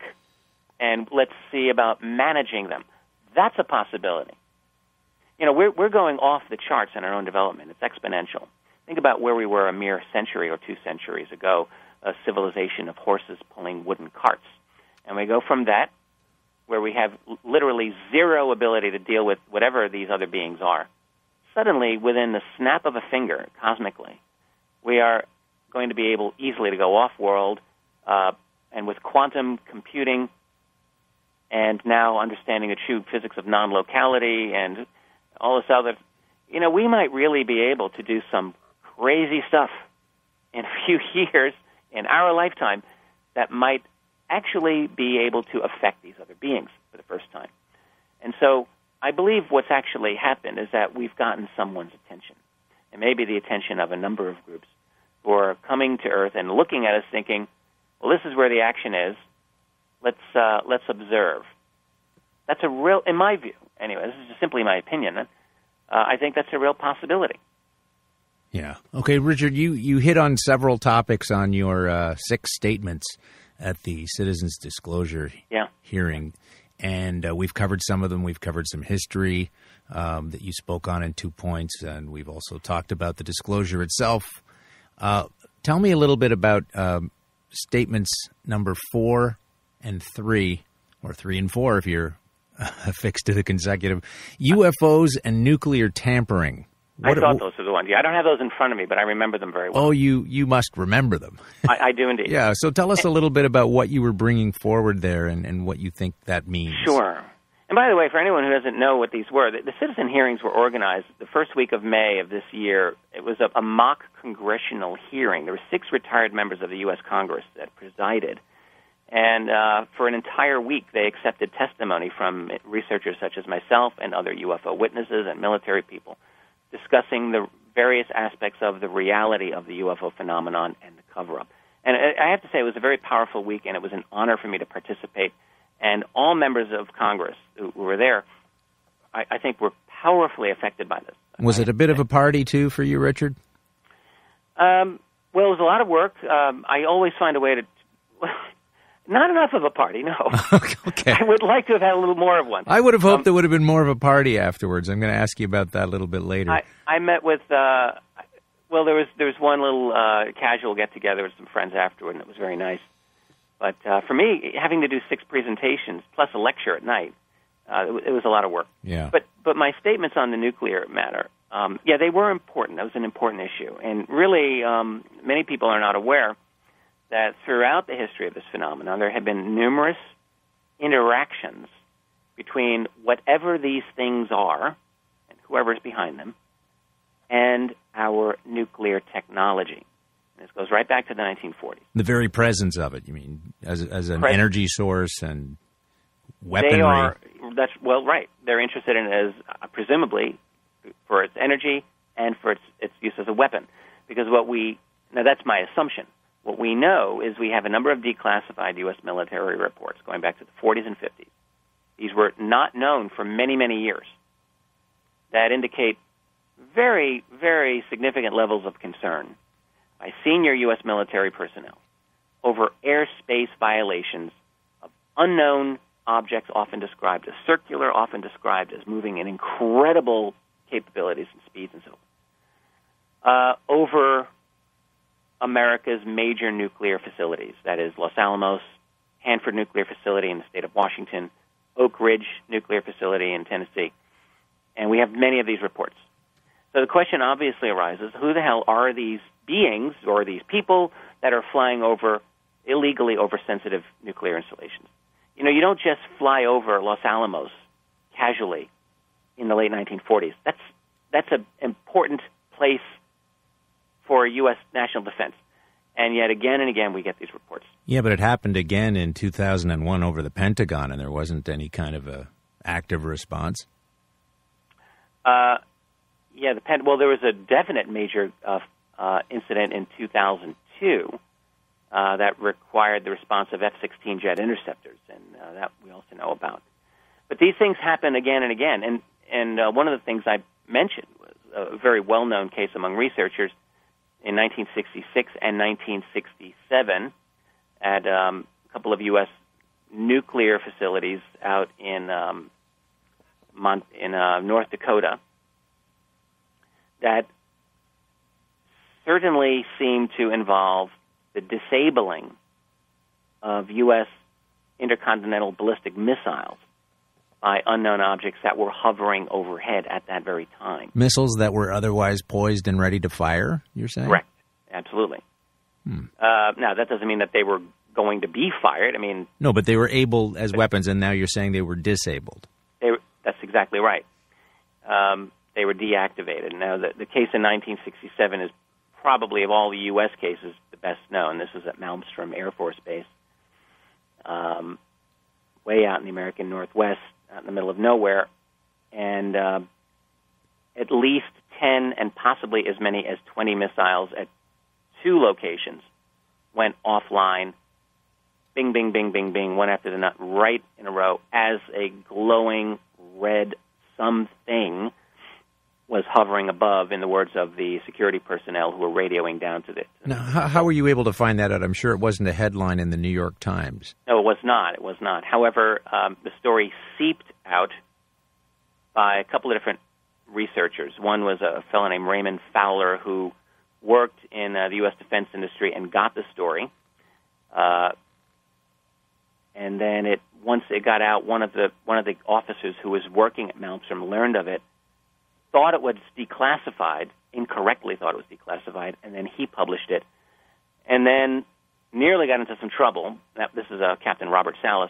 and let's see about managing them. That's a possibility. You know, we're we're going off the charts in our own development. It's exponential. Think about where we were a mere century or two centuries ago, a civilization of horses pulling wooden carts. And we go from that, where we have literally zero ability to deal with whatever these other beings are. Suddenly, within the snap of a finger, cosmically, we are going to be able easily to go off-world, uh, and with quantum computing and now understanding the true physics of non-locality and all this other, you know, we might really be able to do some crazy stuff in a few years in our lifetime that might actually be able to affect these other beings for the first time. And so I believe what's actually happened is that we've gotten someone's attention, and maybe the attention of a number of groups who are coming to Earth and looking at us thinking, well, this is where the action is. Let's uh, let's observe. That's a real, in my view, anyway, this is just simply my opinion, uh, I think that's a real possibility. Yeah. Okay, Richard, you, you hit on several topics on your uh, six statements at the Citizens Disclosure yeah. hearing, and uh, we've covered some of them. We've covered some history um, that you spoke on in two points, and we've also talked about the disclosure itself. Uh, tell me a little bit about um, statements number four and three, or three and four if you're affixed to the consecutive, U F Os and nuclear tampering. What, I thought those were the ones. Yeah, I don't have those in front of me, but I remember them very well. Oh, you, you must remember them. I, I do indeed. Yeah, so tell us a little bit about what you were bringing forward there and, and what you think that means. Sure. And by the way, for anyone who doesn't know what these were, the, the citizen hearings were organized the first week of May of this year. It was a, a mock congressional hearing. There were six retired members of the U S Congress that presided. And uh, for an entire week, they accepted testimony from researchers such as myself and other U F O witnesses and military people, discussing the various aspects of the reality of the U F O phenomenon and the cover-up. And I have to say, it was a very powerful week, and it was an honor for me to participate. And all members of Congress who, who were there, I, I think, were powerfully affected by this. Was it a bit of a party, too, for you, Richard? Um, well, it was a lot of work. Um, I always find a way to... Not enough of a party, no. Okay. I would like to have had a little more of one. I would have hoped um, there would have been more of a party afterwards. I'm going to ask you about that a little bit later. I, I met with... Uh, well, there was there was one little uh, casual get-together with some friends afterward, and it was very nice. But uh, for me, having to do six presentations plus a lecture at night, uh, it, it was a lot of work. Yeah. But but my statements on the nuclear matter, um, yeah, they were important. That was an important issue. And really, um, many people are not aware that throughout the history of this phenomenon, there have been numerous interactions between whatever these things are, and whoever's behind them, and our nuclear technology. This goes right back to the nineteen forties. The very presence of it, you mean, as as an Pres- energy source and weaponry? They are, that's, well, right. They're interested in it as, uh, presumably, for its energy and for its, its use as a weapon. Because what we, now that's my assumption. What we know is we have a number of declassified U S military reports going back to the forties and fifties. These were not known for many, many years that indicate very, very significant levels of concern by senior U S military personnel over airspace violations of unknown objects often described as circular, often described as moving in incredible capabilities and speeds and so on, uh, over America's major nuclear facilities, that is Los Alamos, Hanford Nuclear Facility in the state of Washington, Oak Ridge Nuclear Facility in Tennessee. And we have many of these reports. So the question obviously arises, who the hell are these beings or these people that are flying over, illegally over sensitive nuclear installations? You know, you don't just fly over Los Alamos casually in the late nineteen forties. That's that's an important place for U S national defense. And yet again and again we get these reports. Yeah, but it happened again in two thousand one over the Pentagon, and there wasn't any kind of a active response. Uh, yeah, the Pen- well, there was a definite major uh, uh, incident in two thousand two uh, that required the response of F sixteen jet interceptors, and uh, that we also know about. But these things happen again and again, and, and uh, one of the things I mentioned was a very well-known case among researchers in nineteen sixty-six and nineteen sixty-seven at um, a couple of U S nuclear facilities out in um, Mon- in uh, North Dakota that certainly seemed to involve the disabling of U S intercontinental ballistic missiles by unknown objects that were hovering overhead at that very time. Missiles that were otherwise poised and ready to fire, you're saying? Correct. Absolutely. Hmm. Uh, now, that doesn't mean that they were going to be fired. I mean... No, but they were able as weapons, and now you're saying they were disabled. They were, that's exactly right. Um, they were deactivated. Now, the, the case in nineteen sixty-seven is probably, of all the U S cases, the best known. This was at Malmstrom Air Force Base, um, way out in the American Northwest, out in the middle of nowhere, and uh, at least ten and possibly as many as twenty missiles at two locations went offline, bing, bing, bing, bing, bing, one after the nut, right in a row, as a glowing red something was hovering above, in the words of the security personnel who were radioing down to the... To now, how, how were you able to find that out? I'm sure it wasn't a headline in the New York Times. No, it was not. It was not. However, um, the story seeped out by a couple of different researchers. One was a fellow named Raymond Fowler who worked in uh, the U S defense industry and got the story. Uh, and then it once it got out, one of the one of the officers who was working at Malmstrom learned of it, thought it was declassified, incorrectly thought it was declassified, and then he published it. And then nearly got into some trouble. Now, this is uh, Captain Robert Salas.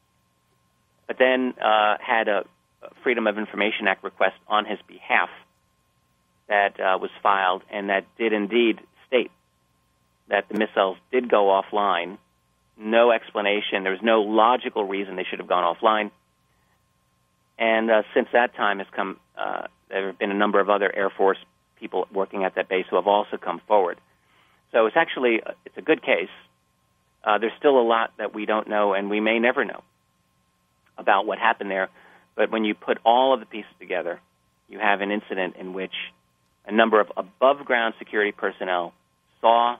But then uh, had a Freedom of Information Act request on his behalf that uh, was filed, and that did indeed state that the missiles did go offline. No explanation. There was no logical reason they should have gone offline. And uh, since that time has come, uh, there have been a number of other Air Force people working at that base who have also come forward. So it's actually, it's a good case. Uh, there's still a lot that we don't know, and we may never know. about what happened there. But when you put all of the pieces together, you have an incident in which a number of above-ground security personnel saw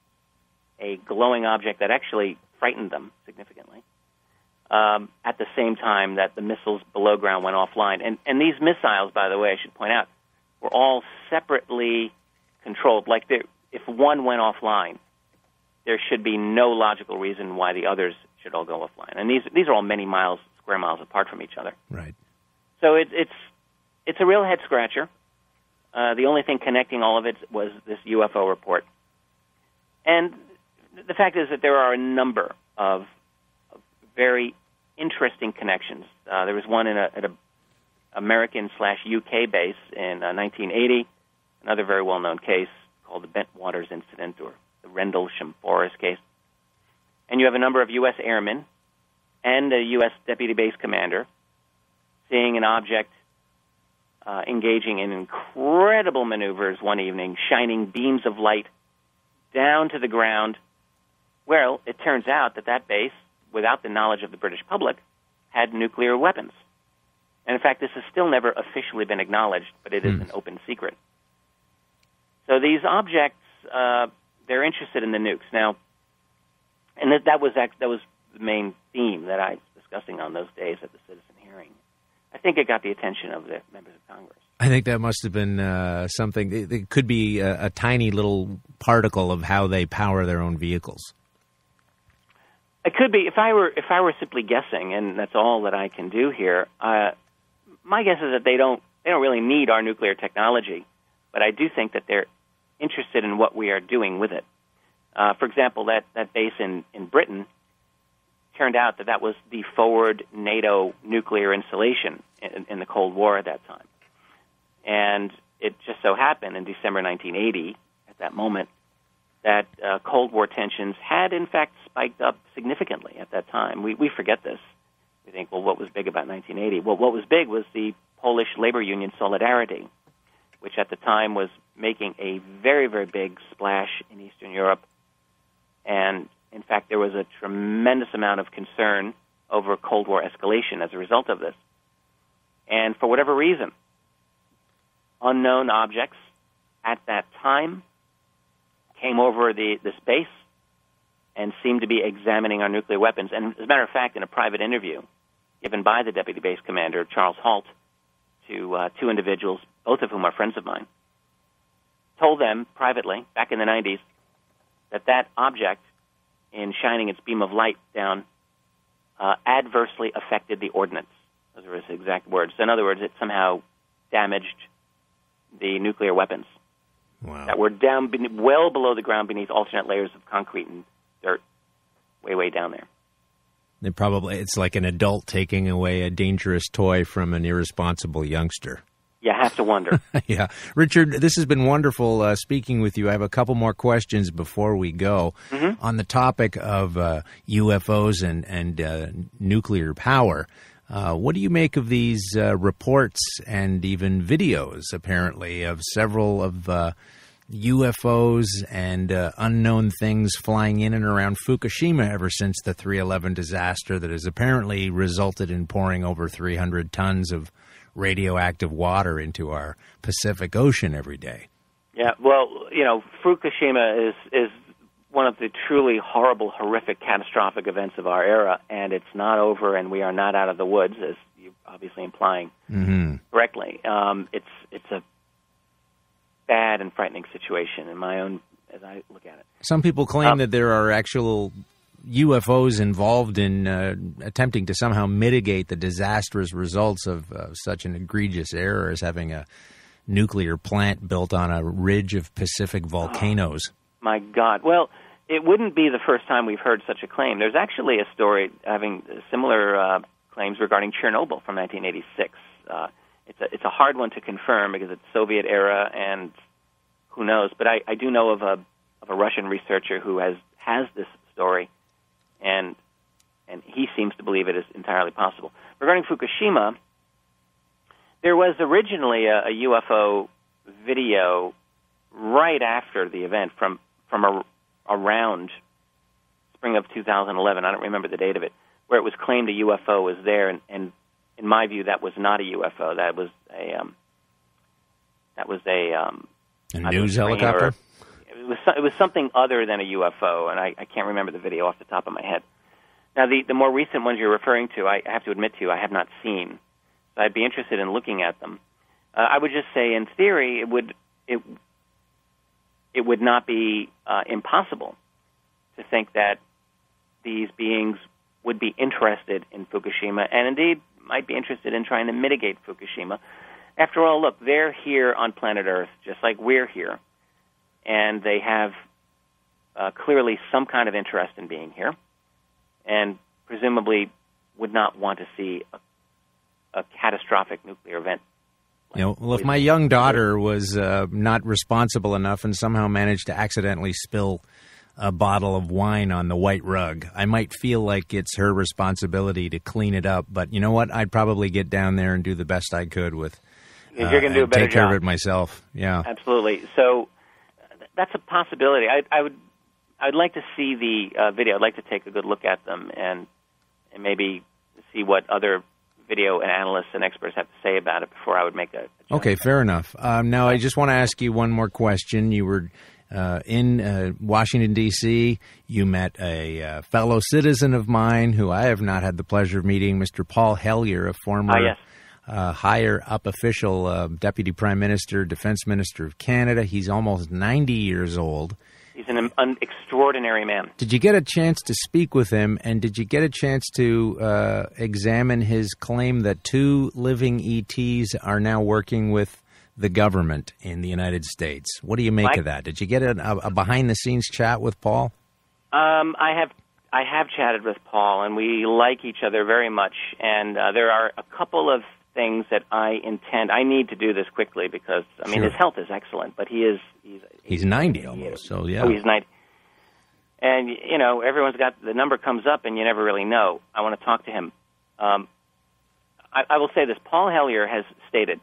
a glowing object that actually frightened them significantly, um, at the same time that the missiles below ground went offline. And, and these missiles, by the way, I should point out, were all separately controlled. Like if one went offline, there should be no logical reason why the others should all go offline. And these these are all many miles, square miles apart from each other. Right. So it, it's it's a real head scratcher. Uh, the only thing connecting all of it was this U F O report. And the fact is that there are a number of, of very interesting connections. Uh, there was one in a, at a American slash U K base in uh, nineteen eighty, another very well-known case called the Bentwaters Incident or the Rendlesham Forest case. And you have a number of U S airmen and a U S deputy base commander seeing an object uh, engaging in incredible maneuvers one evening, shining beams of light down to the ground. Well, it turns out that that base, without the knowledge of the British public, had nuclear weapons. And in fact, this has still never officially been acknowledged, but it is mm. an open secret. So these objects, uh, they're interested in the nukes. Now, and that, that was that was the main theme that I was discussing on those days at the citizen hearing. I think it got the attention of the members of Congress. I think that must have been uh, something. It, it could be a, a tiny little particle of how they power their own vehicles. It could be. If I were if I were simply guessing, and that's all that I can do here, uh, my guess is that they don't they don't really need our nuclear technology, but I do think that they're interested in what we are doing with it. Uh, for example, that, that base in, in Britain turned out that that was the forward NATO nuclear installation in, in the Cold War at that time. And it just so happened in December nineteen eighty, at that moment, that uh, Cold War tensions had, in fact, spiked up significantly at that time. We, we forget this. We think, well, what was big about nineteen eighty? Well, what was big was the Polish labor union Solidarity, which at the time was making a very, very big splash in Eastern Europe. And, in fact, there was a tremendous amount of concern over Cold War escalation as a result of this. And for whatever reason, unknown objects at that time came over the this base and seemed to be examining our nuclear weapons. And as a matter of fact, in a private interview given by the deputy base commander, Charles Halt, to uh, two individuals, both of whom are friends of mine, told them privately, back in the nineties, that that object, in shining its beam of light down, uh, adversely affected the ordnance. Those are his exact words. In other words, it somehow damaged the nuclear weapons. Wow. That were down, beneath, well below the ground beneath alternate layers of concrete and dirt, way, way down there. They probably it's like an adult taking away a dangerous toy from an irresponsible youngster. You have to wonder. Yeah. Richard, this has been wonderful uh, speaking with you. I have a couple more questions before we go. Mm-hmm. On the topic of uh, U F Os and, and uh, nuclear power, uh, what do you make of these uh, reports and even videos, apparently, of several of uh, U F Os and uh, unknown things flying in and around Fukushima ever since the three eleven disaster that has apparently resulted in pouring over three hundred tons of radioactive water into our Pacific Ocean every day? Yeah, well, you know, Fukushima is is one of the truly horrible, horrific, catastrophic events of our era, and it's not over, and we are not out of the woods, as you're obviously implying mm-hmm. correctly. Um, it's it's a bad and frightening situation in my own, as I look at it. Some people claim um, that there are actual U F Os involved in uh, attempting to somehow mitigate the disastrous results of uh, such an egregious error as having a nuclear plant built on a ridge of Pacific volcanoes. Oh, my God. Well, it wouldn't be the first time we've heard such a claim. There's actually a story having similar uh, claims regarding Chernobyl from nineteen eighty-six. Uh, it's a it's a hard one to confirm because it's Soviet era and who knows. But I, I do know of a of a Russian researcher who has has this story. And and he seems to believe it is entirely possible. Regarding Fukushima, there was originally a, a U F O video right after the event from from a, around spring of two thousand eleven. I don't remember the date of it. where it was claimed a U F O was there, and, and in my view, that was not a U F O. That was a um, that was a um, a news helicopter. It was it was something other than a U F O, and I, I can't remember the video off the top of my head. Now, the the more recent ones you're referring to, I have to admit to you, I have not seen. So I'd be interested in looking at them. Uh, I would just say, in theory, it would it it would not be uh, impossible to think that these beings would be interested in Fukushima, and indeed might be interested in trying to mitigate Fukushima. After all, look, they're here on planet Earth, just like we're here, and they have uh, clearly some kind of interest in being here, and presumably would not want to see a, a catastrophic nuclear event. You know, well, if my young daughter was uh, not responsible enough and somehow managed to accidentally spill a bottle of wine on the white rug, I might feel like it's her responsibility to clean it up. But you know what? I'd probably get down there and do the best I could with uh, You're going to do a better take care job. of it myself. Yeah, absolutely. So that's a possibility. I, I would, I'd like to see the uh, video. I'd like to take a good look at them and and maybe see what other video and analysts and experts have to say about it before I would make a, a judgment. Okay, fair enough. Um, now, I just want to ask you one more question. You were uh, in uh, Washington, D C You met a uh, fellow citizen of mine who I have not had the pleasure of meeting, Mister Paul Hellyer, a former Ah, yes. uh, higher-up official, uh, Deputy Prime Minister, Defense Minister of Canada. He's almost ninety years old. He's an, an extraordinary man. Did you get a chance to speak with him, and did you get a chance to uh, examine his claim that two living E Ts are now working with the government in the United States? What do you make Mike? of that? Did you get a, a behind-the-scenes chat with Paul? Um, I have I have chatted with Paul, and we like each other very much. And uh, there are a couple of things that I intend. I need to do this quickly because I mean Sure. his health is excellent, but he is he's He's ninety almost, so yeah. Oh, he's ninety. And, you know, everyone's got, the number comes up and you never really know. I want to talk to him. Um, I, I will say this. Paul Hellyer has stated,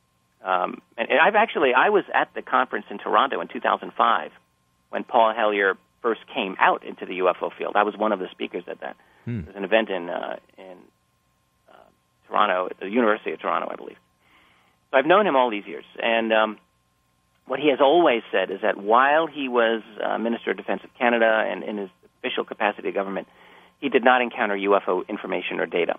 um, and, and I've actually, I was at the conference in Toronto in two thousand five when Paul Hellyer first came out into the U F O field. I was one of the speakers at that. Hmm. It was an event in, uh, in uh, Toronto, at the University of Toronto, I believe. So I've known him all these years. And um, what he has always said is that while he was uh, Minister of Defense of Canada and in his official capacity of government, he did not encounter U F O information or data.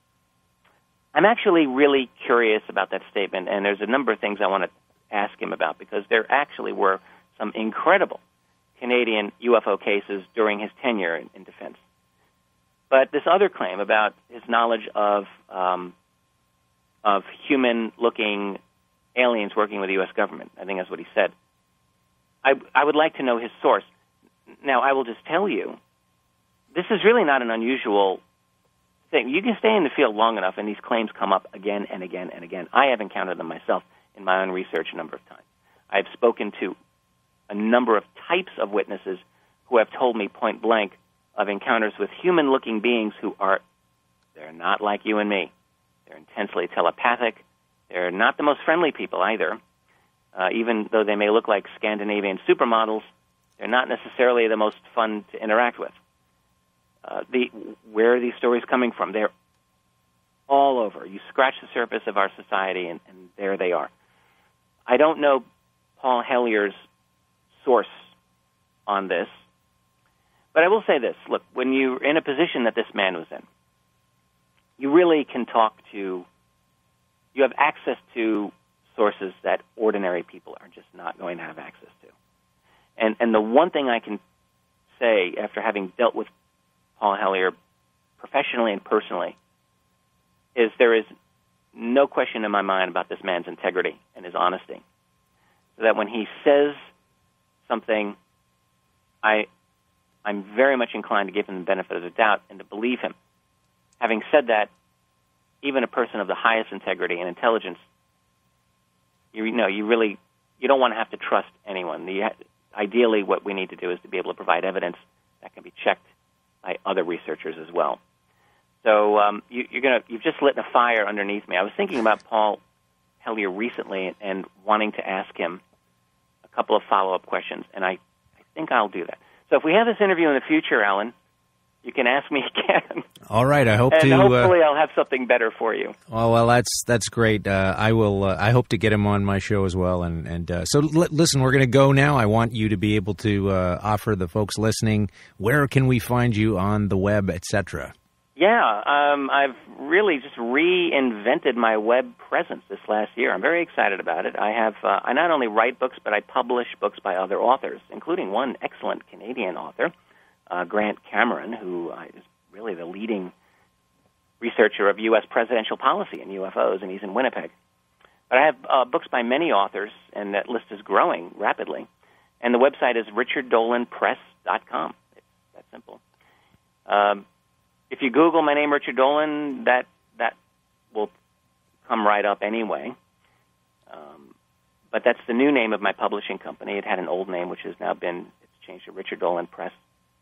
I'm actually really curious about that statement, and there's a number of things I want to ask him about, because there actually were some incredible Canadian U F O cases during his tenure in, in defense. But this other claim about his knowledge of um, of human-looking aliens working with the U S government, I think that's what he said. I, I would like to know his source. Now, I will just tell you, this is really not an unusual thing. You can stay in the field long enough, and these claims come up again and again and again. I have encountered them myself in my own research a number of times. I've spoken to a number of types of witnesses who have told me point blank of encounters with human-looking beings who are, they're not like you and me. They're intensely telepathic. They're not the most friendly people either. Uh, even though they may look like Scandinavian supermodels, they're not necessarily the most fun to interact with. Uh, the where are these stories coming from? They're all over. You scratch the surface of our society, and, and there they are. I don't know Paul Hellyer's source on this, but I will say this. Look, when you're in a position that this man was in, you really can talk to, you have access to sources that ordinary people are just not going to have access to. And and the one thing I can say, after having dealt with Paul Hellyer professionally and personally, is there is no question in my mind about this man's integrity and his honesty. So that when he says something, I, I'm very much inclined to give him the benefit of the doubt and to believe him. Having said that, even a person of the highest integrity and intelligence, you know, you really, you don't want to have to trust anyone. The, ideally, what we need to do is to be able to provide evidence that can be checked by other researchers as well. So um, you, you're gonna, you've just lit a fire underneath me. I was thinking about Paul Hellyer recently and wanting to ask him a couple of follow-up questions, and I, I think I'll do that. So if we have this interview in the future, Alan, you can ask me again. All right, I hope and to. hopefully, uh, I'll have something better for you. Oh well, that's that's great. Uh, I will. Uh, I hope to get him on my show as well. And and uh, so, l- listen, we're going to go now. I want you to be able to uh, offer the folks listening where can we find you on the web, et cetera. Yeah, um, I've really just reinvented my web presence this last year. I'm very excited about it. I have. Uh, I not only write books, but I publish books by other authors, including one excellent Canadian author, uh, Grant Cameron, who uh, is really the leading researcher of U S presidential policy in U F Os, and he's in Winnipeg. But I have uh, books by many authors, and that list is growing rapidly. And the website is richard dolan press dot com. It's that simple. Um, if you Google my name, Richard Dolan, that that will come right up anyway. Um, but that's the new name of my publishing company. It had an old name, which has now been it's changed to Richard Dolan Press.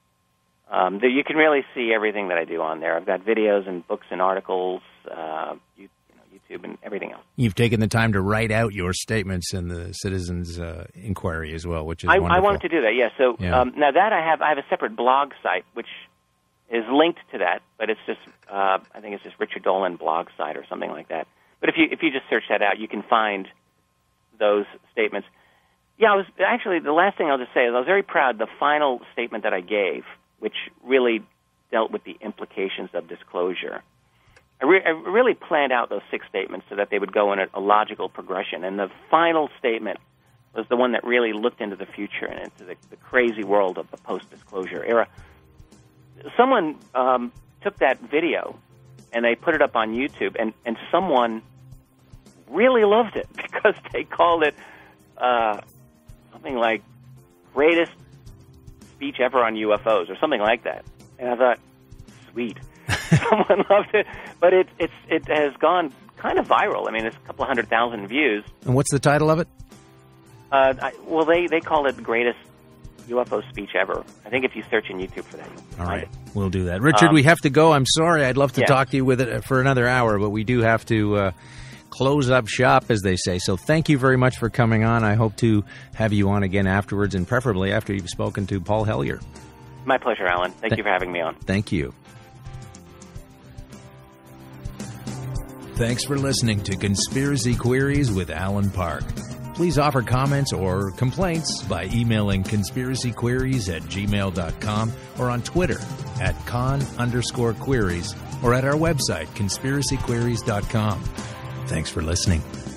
Um, there, you can really see everything that I do on there. I've got videos and books and articles, uh, you, you know, YouTube and everything else. You've taken the time to write out your statements in the Citizens uh, Inquiry as well, which is I, wonderful. I wanted to do that, yeah. So Yeah. Um, now that I have, I have a separate blog site which is linked to that, but it's just, uh, I think it's just Richard Dolan blog site or something like that. But if you if you just search that out, you can find those statements. Yeah, I was actually the last thing I'll just say is I was very proud. The final statement that I gave, which really dealt with the implications of disclosure. I, re- I really planned out those six statements so that they would go in a, a logical progression. And the final statement was the one that really looked into the future and into the, the crazy world of the post-disclosure era. Someone um, took that video and they put it up on YouTube, and, and someone really loved it because they called it uh, something like greatest speech ever on U F Os or something like that. And I thought, sweet. Someone loved it. But it, it's, it has gone kind of viral. I mean, it's a couple of hundred thousand views. And what's the title of it? Uh, I, well, they, they call it greatest U F O speech ever. I think if you search in YouTube for that, you'll All find right, it. we'll do that. Richard, Um, we have to go. I'm sorry. I'd love to yeah. talk to you with it for another hour, but we do have to uh, close up shop, as they say. So thank you very much for coming on. I hope to have you on again afterwards, and preferably after you've spoken to Paul Hellyer. My pleasure, Alan. Thank Th- you for having me on. Thank you. Thanks for listening to Conspiracy Queries with Alan Park. Please offer comments or complaints by emailing conspiracyqueries at gmail dot com or on Twitter at con underscore queries or at our website, conspiracy queries dot com. Thanks for listening.